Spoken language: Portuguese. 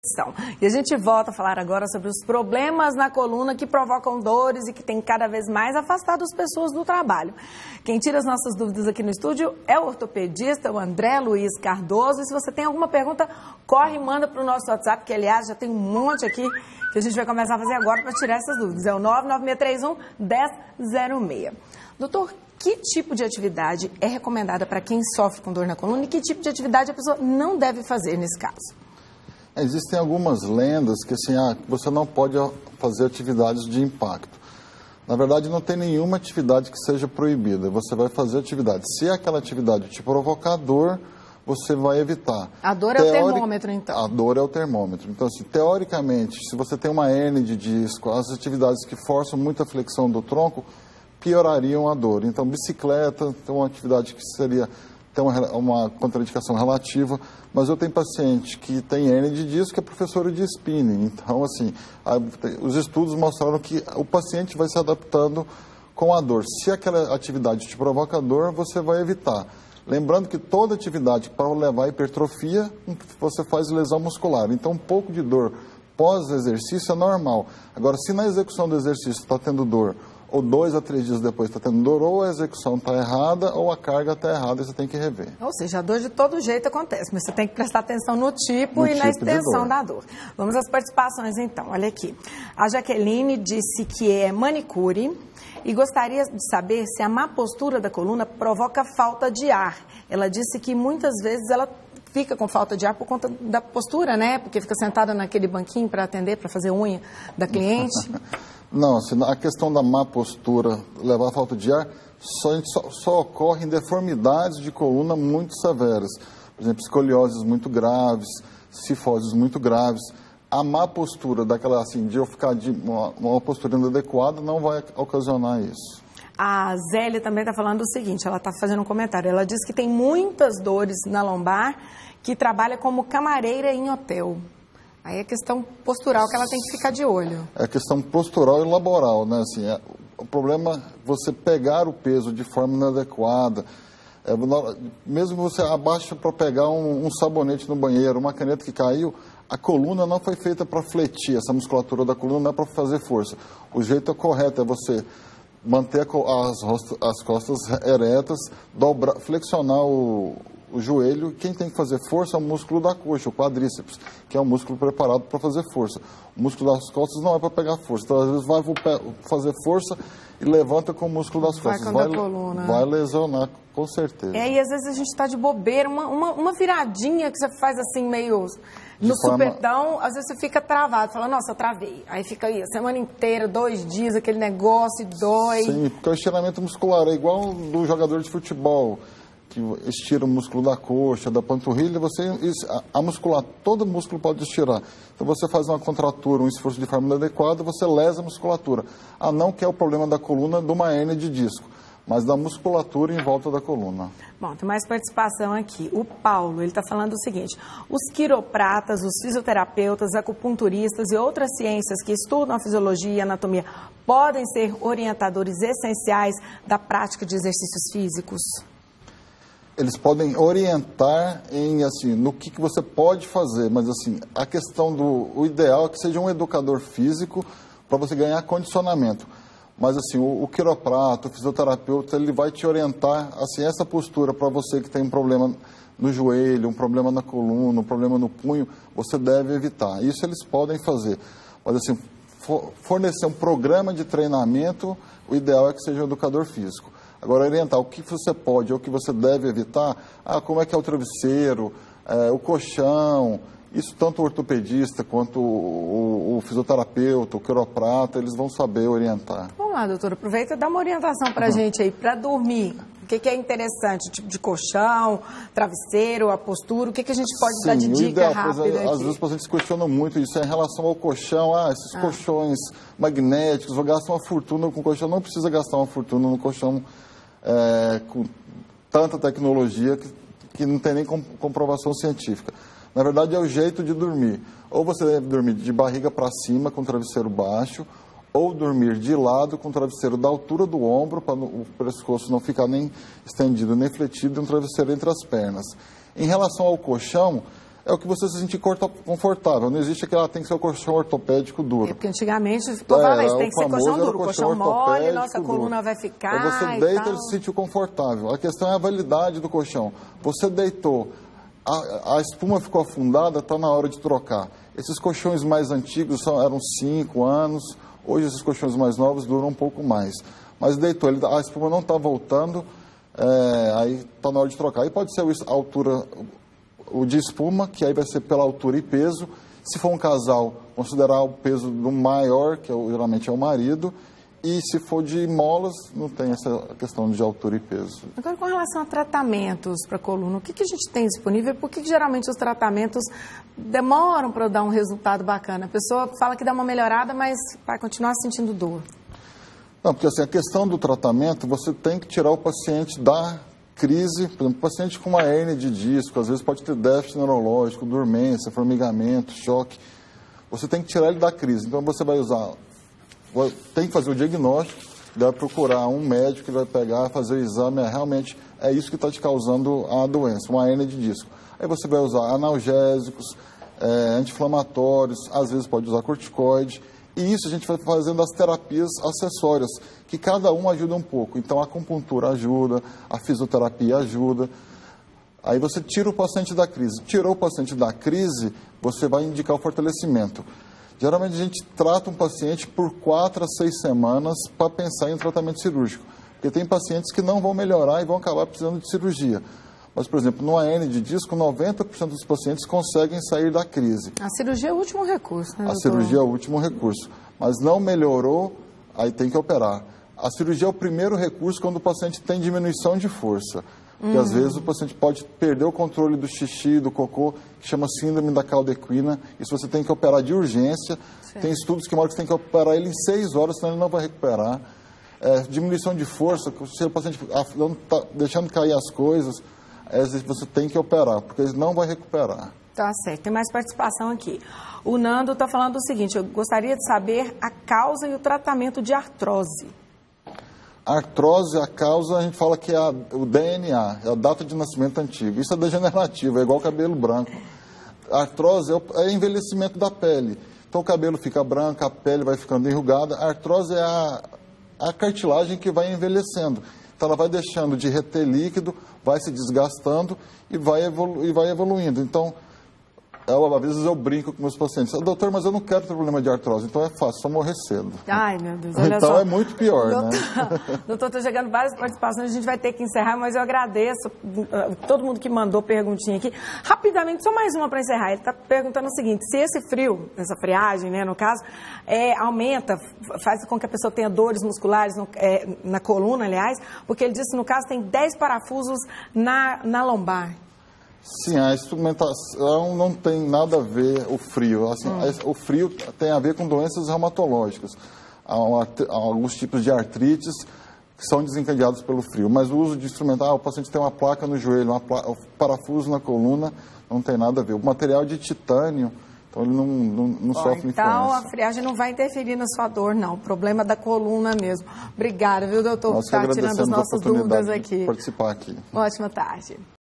edição. E a gente volta a falar agora sobre os problemas na coluna que provocam dores e que tem cada vez mais afastado as pessoas do trabalho. Quem tira as nossas dúvidas aqui no estúdio é o ortopedista, o André Luiz Cardoso. E se você tem alguma pergunta, corre e manda para o nosso WhatsApp, que aliás já tem um monte aqui que a gente vai começar a fazer agora para tirar essas dúvidas. É o 99631-1006. Doutor, que tipo de atividade é recomendada para quem sofre com dor na coluna e que tipo de atividade a pessoa não deve fazer nesse caso? Existem algumas lendas que assim, você não pode fazer atividades de impacto. Na verdade, não tem nenhuma atividade que seja proibida. Você vai fazer atividade. Se aquela atividade te provocar dor, você vai evitar. A dor é o termômetro, então? A dor é o termômetro. Então, assim, teoricamente, se você tem uma hernia de disco, as atividades que forçam muito a flexão do tronco piorariam a dor. Então, bicicleta é uma atividade que tem uma contraindicação relativa, mas eu tenho paciente que tem hernia de disco que é professor de spinning. Então, assim, os estudos mostraram que o paciente vai se adaptando com a dor. Se aquela atividade te provoca dor, você vai evitar. Lembrando que toda atividade para levar à hipertrofia, você faz lesão muscular. Então, um pouco de dor pós-exercício é normal. Agora, se na execução do exercício está tendo dor, ou 2 a 3 dias depois está tendo dor, ou a execução está errada, ou a carga está errada, e você tem que rever. Ou seja, a dor de todo jeito acontece, mas você tem que prestar atenção no tipo e na extensão da dor. Vamos às participações, então. Olha aqui. A Jaqueline disse que é manicure e gostaria de saber se a má postura da coluna provoca falta de ar. Ela disse que muitas vezes ela fica com falta de ar por conta da postura, né? Porque fica sentada naquele banquinho para atender, para fazer unha da cliente. Não, assim, a questão da má postura, levar a falta de ar, só ocorre em deformidades de coluna muito severas. Por exemplo, escolioses muito graves, cifoses muito graves. A má postura, daquela assim, de eu ficar de uma postura inadequada, não vai ocasionar isso. A Zélia também está falando o seguinte, ela está fazendo um comentário. Ela diz que tem muitas dores na lombar, que trabalha como camareira em hotel. Aí é questão postural que ela tem que ficar de olho. É questão postural e laboral, né? Assim, o problema é você pegar o peso de forma inadequada. Mesmo que você abaixa para pegar um sabonete no banheiro, uma caneta que caiu, a coluna não foi feita para fletir, essa musculatura da coluna não é para fazer força. O jeito correto é você manter as costas eretas, flexionar o joelho. Quem tem que fazer força é o músculo da coxa, o quadríceps, que é um músculo preparado para fazer força. O músculo das costas não é para pegar força. Então, às vezes, vai fazer força e levanta com o músculo das costas. Vai lesionar, com certeza. E às vezes a gente está de bobeira, uma viradinha que você faz assim, meio no supetão, às vezes você fica travado, fala, nossa, eu travei. Aí fica aí a semana inteira, 2 dias, aquele negócio, dói. Sim, porque o estiramento muscular é igual do jogador de futebol, que estira o músculo da coxa, da panturrilha, todo músculo pode estirar. Então você faz uma contratura, um esforço de forma inadequada, você lesa a musculatura. Não que é o problema da coluna de uma hérnia de disco, mas da musculatura em volta da coluna. Bom, tem mais participação aqui. O Paulo, ele está falando o seguinte, os quiropratas, os fisioterapeutas, acupunturistas e outras ciências que estudam a fisiologia e a anatomia podem ser orientadores essenciais da prática de exercícios físicos? Eles podem orientar no que você pode fazer, mas assim, a questão o ideal é que seja um educador físico para você ganhar condicionamento. Mas assim, o quiroprata, o fisioterapeuta, ele vai te orientar, assim, essa postura para você que tem um problema no joelho, um problema na coluna, um problema no punho, você deve evitar. Isso eles podem fazer. Mas assim, fornecer um programa de treinamento, o ideal é que seja um educador físico. Agora, orientar o que você pode ou o que você deve evitar, como é que é o travesseiro, o colchão, isso tanto o ortopedista quanto o fisioterapeuta, o quiroprata, eles vão saber orientar. Vamos lá, doutor, aproveita e dá uma orientação para a gente aí, para dormir. O que é interessante? O tipo de colchão, travesseiro, a postura, o que a gente pode dar de dica rápida aqui? Às vezes os pacientes questionam muito isso em relação ao colchão. Esses colchões magnéticos, vou gastar uma fortuna com colchão. Não precisa gastar uma fortuna no colchão com tanta tecnologia que não tem nem comprovação científica. Na verdade, é o jeito de dormir. Ou você deve dormir de barriga para cima com travesseiro baixo, ou dormir de lado com o travesseiro da altura do ombro, para o pescoço não ficar nem estendido nem fletido, e um travesseiro entre as pernas. Em relação ao colchão, é o que você se sentir confortável. Não existe aquele, tem que ser o colchão ortopédico duro. Porque antigamente, tem que ser colchão duro, colchão mole, nossa coluna vai ficar. Aí você deita e se sentiu confortável. A questão é a validade do colchão. Você deitou, a espuma ficou afundada, está na hora de trocar. Esses colchões mais antigos eram 5 anos, hoje esses colchões mais novos duram um pouco mais. Mas deitou, a espuma não está voltando, aí está na hora de trocar. Aí pode ser a altura, o de espuma, que aí vai ser pela altura e peso. Se for um casal, considerar o peso do maior, que geralmente é o marido. E se for de molas, não tem essa questão de altura e peso. Agora, com relação a tratamentos para coluna, o que a gente tem disponível? Por que geralmente os tratamentos demoram para dar um resultado bacana? A pessoa fala que dá uma melhorada, mas vai continuar sentindo dor. Não, porque assim, a questão do tratamento, você tem que tirar o paciente da crise. Por exemplo, o paciente com uma hérnia de disco, às vezes pode ter déficit neurológico, dormência, formigamento, choque. Você tem que tirar ele da crise. Então, você vai usar... Tem que fazer o diagnóstico, vai procurar um médico que vai pegar, fazer o exame, realmente é isso que está te causando a doença, uma hérnia de disco. Aí você vai usar analgésicos, anti-inflamatórios, às vezes pode usar corticoide, e isso a gente vai fazendo as terapias acessórias, que cada um ajuda um pouco. Então a acupuntura ajuda, a fisioterapia ajuda. Aí você tira o paciente da crise. Tirou o paciente da crise, você vai indicar o fortalecimento. Geralmente a gente trata um paciente por 4 a 6 semanas para pensar em tratamento cirúrgico. Porque tem pacientes que não vão melhorar e vão acabar precisando de cirurgia. Mas, por exemplo, numa hérnia de disco, 90% dos pacientes conseguem sair da crise. A cirurgia é o último recurso, né, doutor? A cirurgia é o último recurso. Mas não melhorou, aí tem que operar. A cirurgia é o primeiro recurso quando o paciente tem diminuição de força. Porque às vezes o paciente pode perder o controle do xixi, do cocô, que chama síndrome da cauda equina. Isso você tem que operar de urgência. Certo. Tem estudos que mostram que você tem que operar ele em 6 horas, senão ele não vai recuperar. Diminuição de força, se o paciente está deixando cair as coisas, às vezes você tem que operar, porque ele não vai recuperar. Tá certo. Tem mais participação aqui. O Nando está falando o seguinte: eu gostaria de saber a causa e o tratamento de artrose. A artrose, a causa, a gente fala que é o DNA, é a data de nascimento antigo. Isso é degenerativo, é igual cabelo branco. A artrose é envelhecimento da pele. Então o cabelo fica branco, a pele vai ficando enrugada. A artrose é a cartilagem que vai envelhecendo. Então ela vai deixando de reter líquido, vai se desgastando e vai evoluindo. Então, às vezes eu brinco com meus pacientes: doutor, mas eu não quero ter problema de artrose, então é fácil, só morrer cedo. Ai, meu Deus, olha então só. É muito pior, doutor, né? Doutor, estou chegando várias participações, a gente vai ter que encerrar, mas eu agradeço todo mundo que mandou perguntinha aqui. Rapidamente, só mais uma para encerrar. Ele está perguntando o seguinte: se esse frio, essa friagem, né, no caso, aumenta, faz com que a pessoa tenha dores musculares na coluna, aliás, porque ele disse que no caso tem 10 parafusos na lombar. Sim, a instrumentação não tem nada a ver o frio. Assim, o frio tem a ver com doenças reumatológicas. Há alguns tipos de artrites que são desencadeados pelo frio. Mas o uso de instrumental, o paciente tem uma placa no joelho, um parafuso na coluna, não tem nada a ver. O material de titânio, então ele não sofre influência. Então a friagem não vai interferir na sua dor, não. O problema é da coluna mesmo. Obrigada, viu, doutor, por estar tirando as nossas dúvidas aqui. Participar aqui. Ótima tarde.